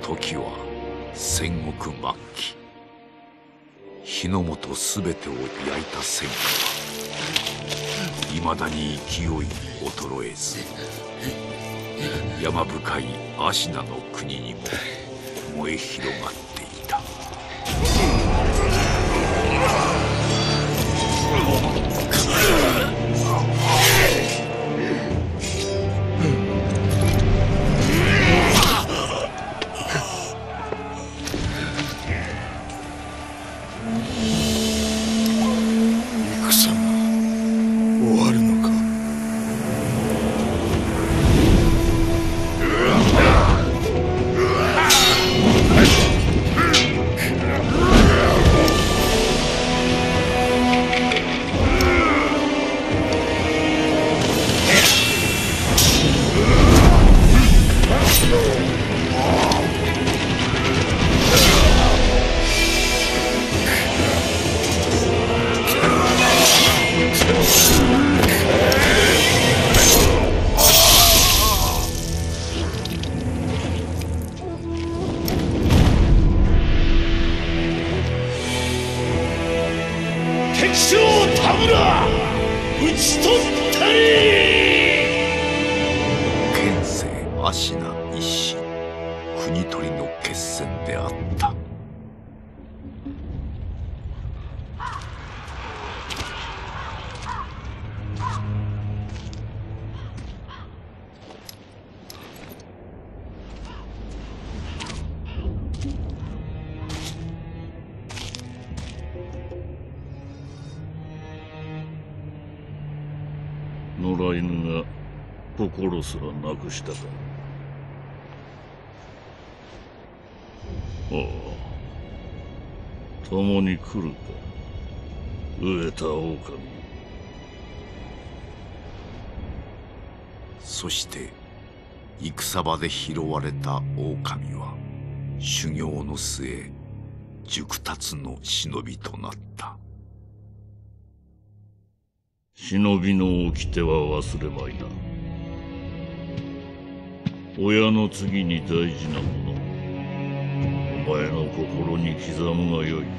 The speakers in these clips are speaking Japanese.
時は戦国末期。日の本すべてを焼いた戦火はいまだに勢い衰えず、山深い芦名の国にも燃え広がっていた。芦名一心、国取りの決戦であった。 野良犬が心すらなくしたか。ああ、共に来るか、飢えた狼。 そして戦場で拾われた狼は修行の末熟達の忍びとなった。 忍びの掟は忘れまいな。親の次に大事なもの、お前の心に刻むがよい。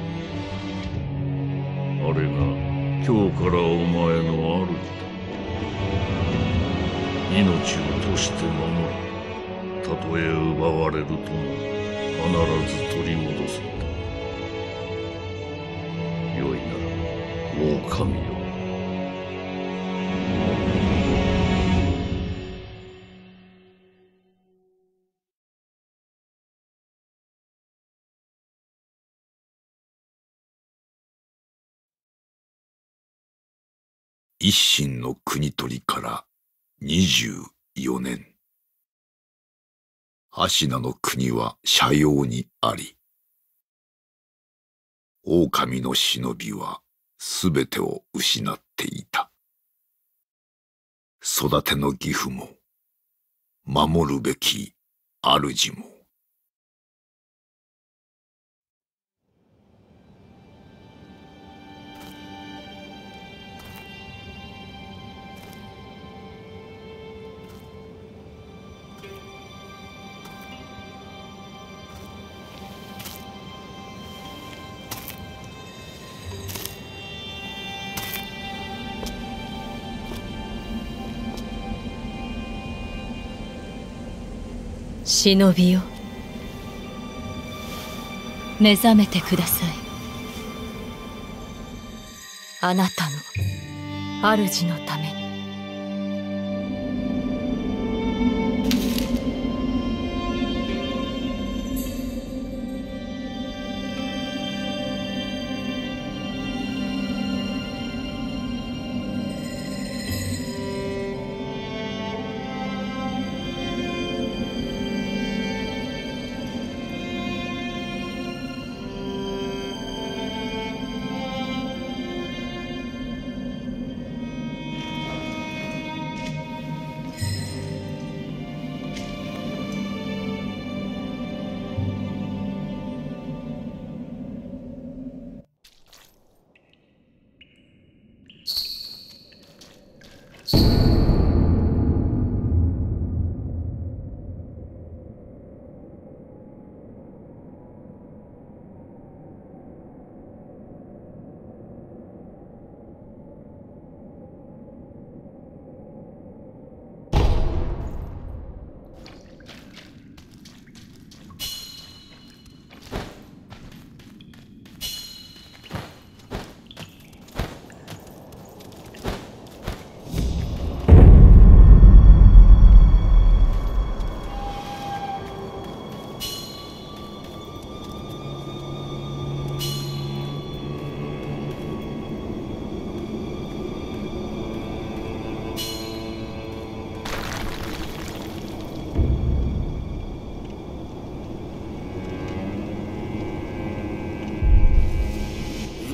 あれが今日からお前の主だ。命を賭して守り、たとえ奪われるとも必ず取り戻すんだ。よいなら狼よ。 一心の国取りから24年。芦名の国は斜陽にあり、狼の忍びはすべてを失っていた。育ての義父も、守るべき主も。 忍びよ、目覚めてください。あなたの主のために。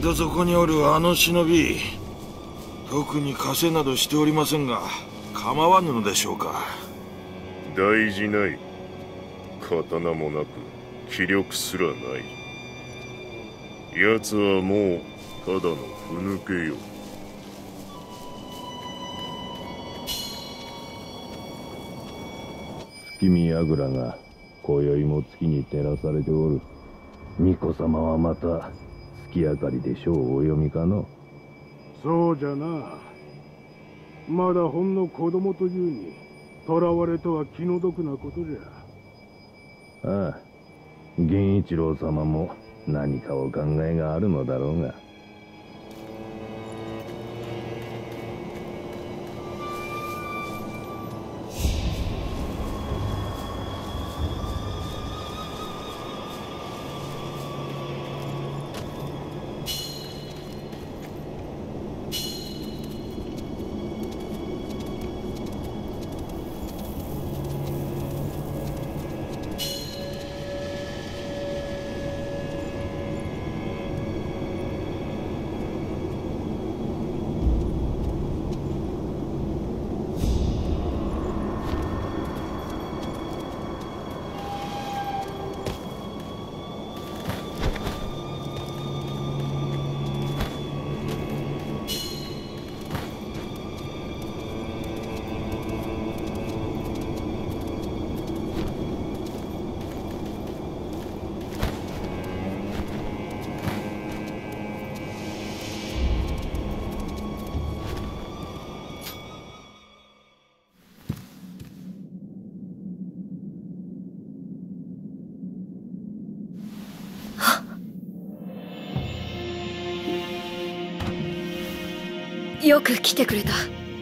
ど底におるあの忍び、特に稼などしておりませんが構わぬのでしょうか。 大事ない。刀もなく気力すらない。奴はもうただのふぬけよ。月見櫓が今宵も月に照らされておる。巫女様はまた月明かりで書をお読みかの。 そうじゃな。まだほんの子供というに囚われとは気の毒なことじゃ。ああ、源一郎様も何かお考えがあるのだろうが。 よく来てくれた。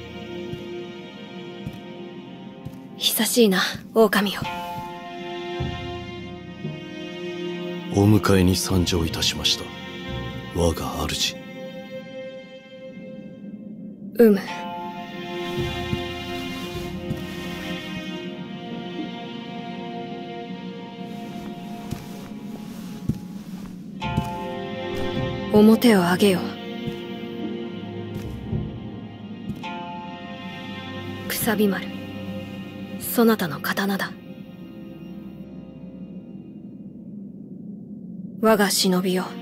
久しいな、狼よ。 お迎えに参上いたしました。我が主。 表を上げよ。くさび丸、そなたの刀だ。我が忍びよ、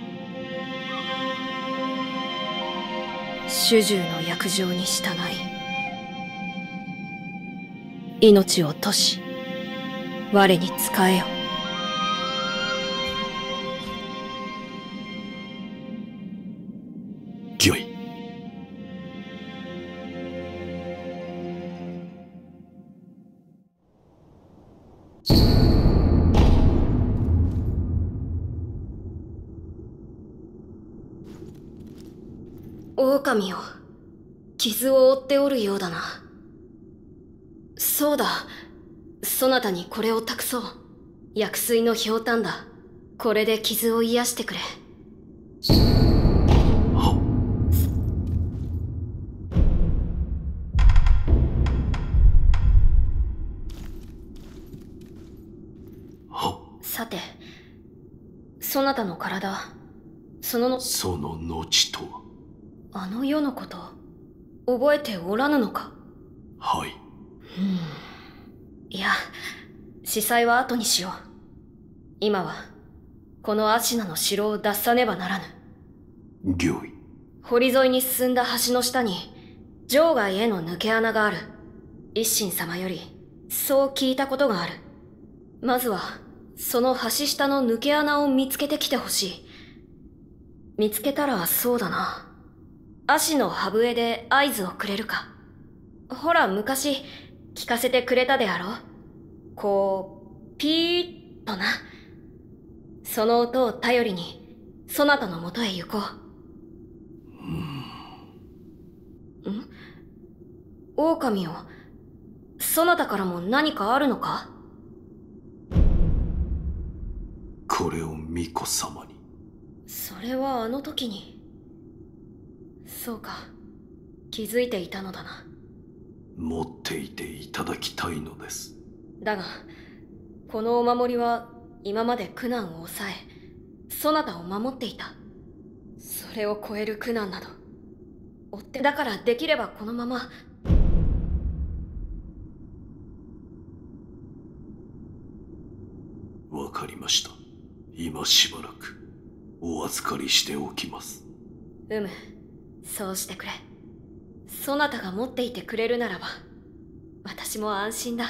主従の約定に従い、命を賭し我に仕えよ。 御意。 狼よ、傷を負っておるようだな。そうだ、そなたにこれを託そう。薬水のひょうたんだ。これで傷を癒してくれ。さて、そなたの体、その後とは、 あの世のこと、覚えておらぬのか。 はい。 いや、司祭は後にしよう。今は、このアシナの城を脱さねばならぬ。 御意。 堀沿いに進んだ橋の下に、城外への抜け穴がある。一心様より、そう聞いたことがある。まずは、その橋下の抜け穴を見つけてきてほしい。見つけたらそうだな。足の歯笛で合図をくれるか。ほら、昔、聞かせてくれたであろう。こう、ピーッとな。その音を頼りに、そなたのもとへ行こう。狼よ、そなたからも何かあるのか？ これを巫女様に。 それはあの時に。そうか、気づいていたのだな。 持っていていただきたいのです。 だが、このお守りは今まで苦難を抑え、そなたを守っていた。 それを超える苦難など追ってだからできればこのまま。 わかりました。今しばらくお預かりしておきます。 そうしてくれ。そなたが持っていてくれるならば私も安心だ。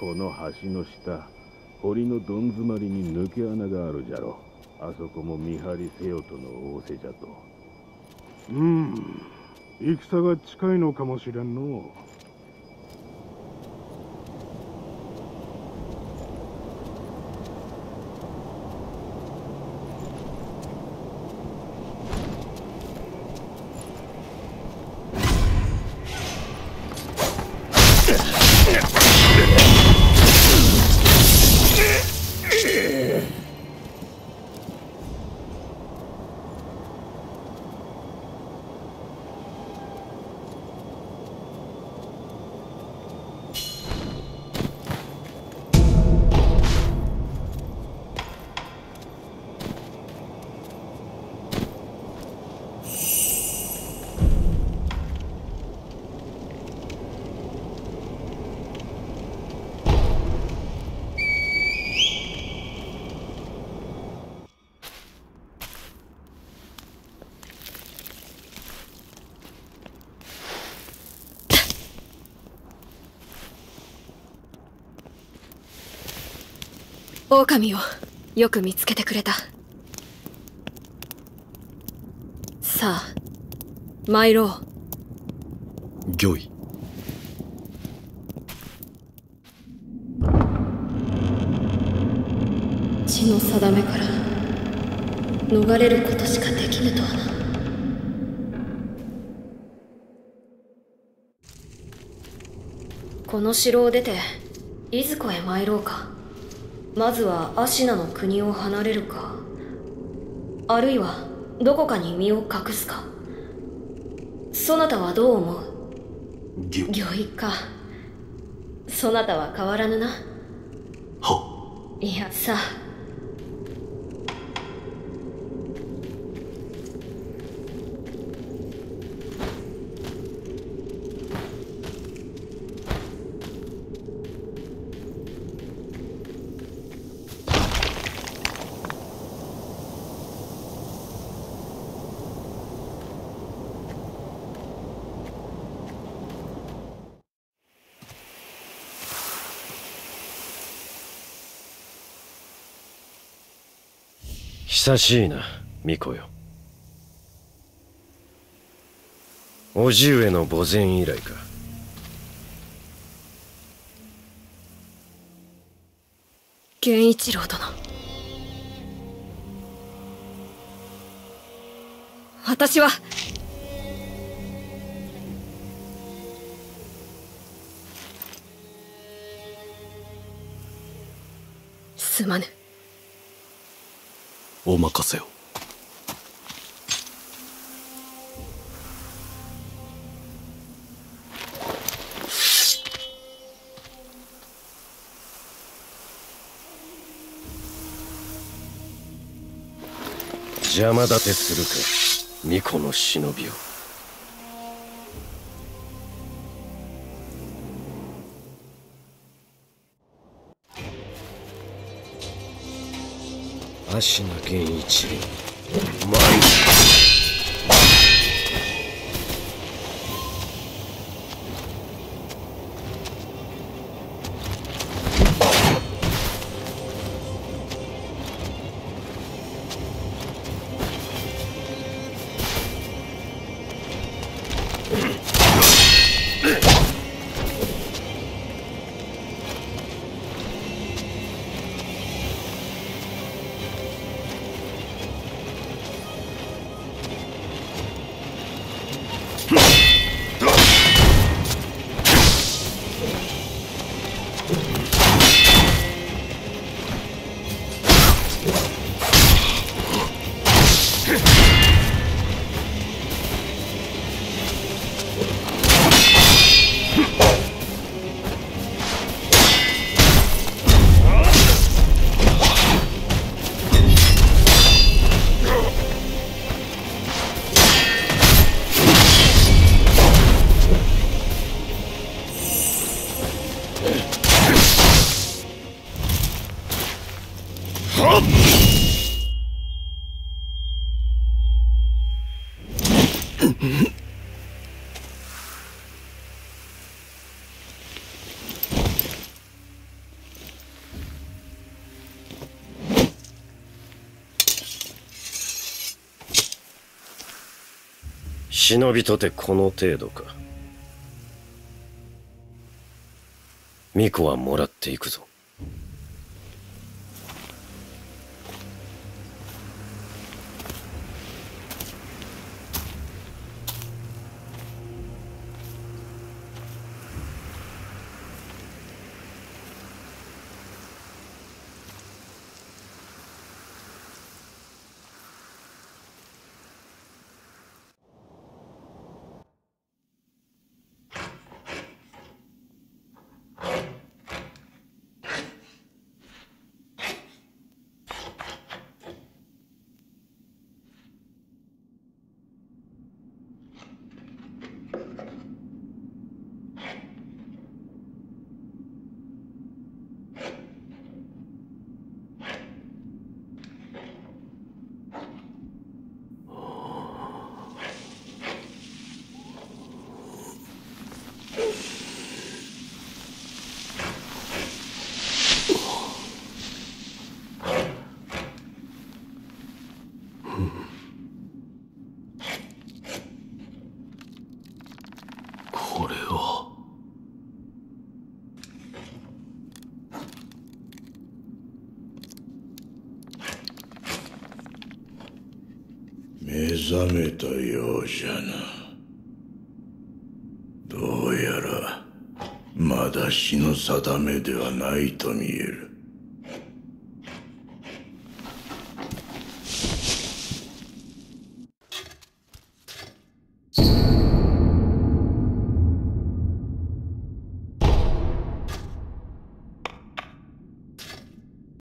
この橋の下、堀のどん詰まりに抜け穴があるじゃろ。あそこも見張りせよとの仰せじゃと。 戦が近いのかもしれんの。 狼をよく見つけてくれた。さあ参ろう。 御意。 地の定めから逃れることしかできぬとはな。この城を出ていずこへ参ろうか。まずはアシナの国を離れるか、あるいはどこかに身を隠すか。そなたはどう思う？御意か。そなたは変わらぬな。いやさあ、 久しいな、巫女よ。叔父上の墓前以来か。 源一郎殿、私はすまぬ。 お任せを。 邪魔立てするか、巫女の忍びを。芦名源一郎、参る。 忍びとてこの程度か。巫女はもらっていくぞ。 これは。 目覚めたようじゃな。どうやらまだ死の定めではないと見える。